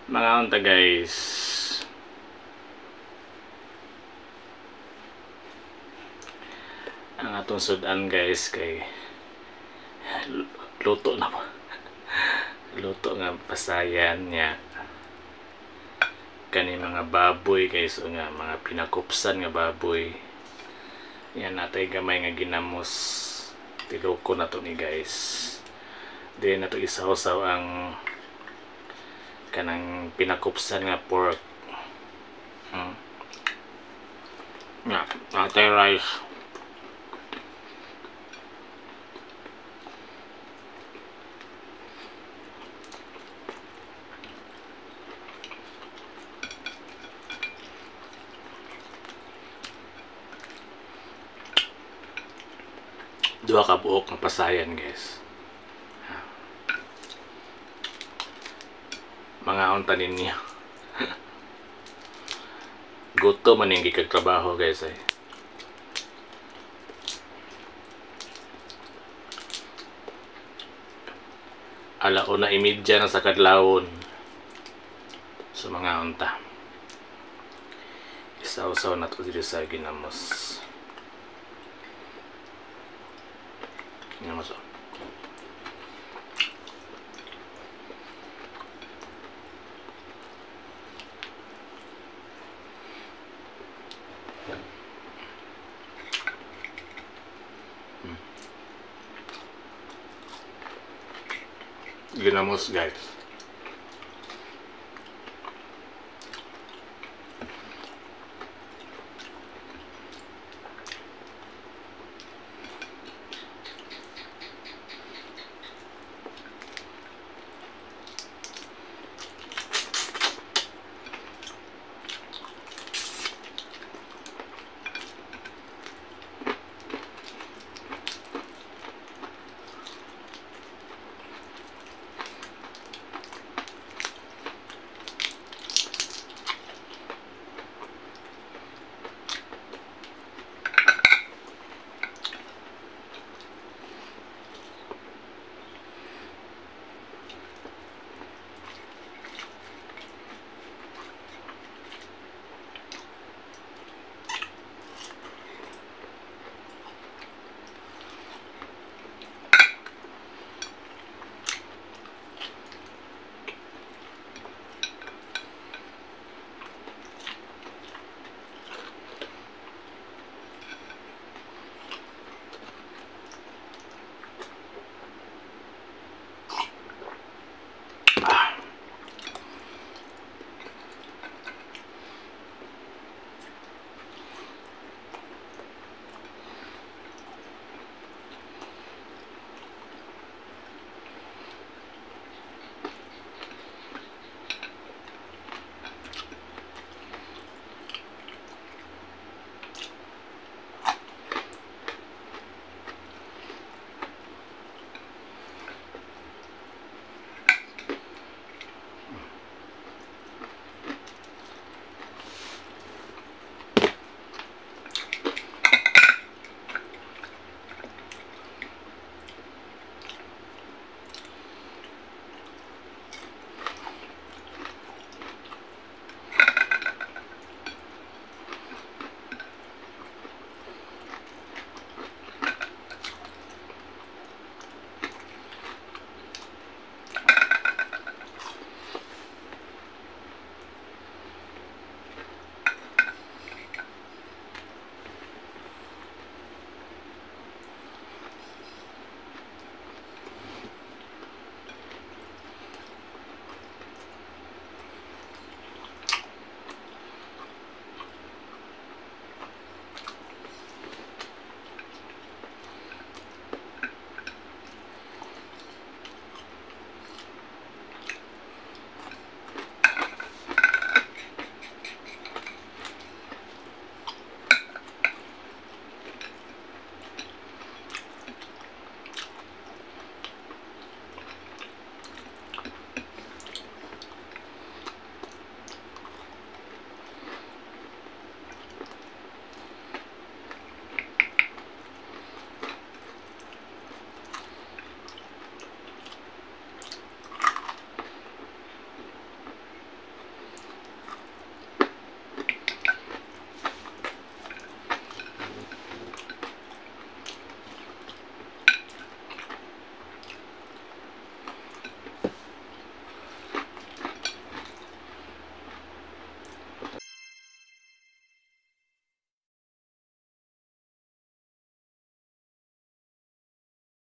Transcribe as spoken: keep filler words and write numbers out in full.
Mga unta guys, ang atong sudan guys kay luto na po. Luto nga pasayan niya kani mga baboy guys, o nga mga pinakupsan nga baboy. Yan natay gamay nga ginamos, tiloko na to ni guys. Then nato isaw-saw ang kanang pinakupsan nga pork. Hmm. Nga, natay rice. Dua ka buok nga pasayan guys. Mga unta ninyo. Guto man yung gikagtrabaho guys ay. Alauna imidya na sa kadlawon. So mga unta. Isaw-saw na to dito sa ginamos. Ginamos o. Ginamos guys.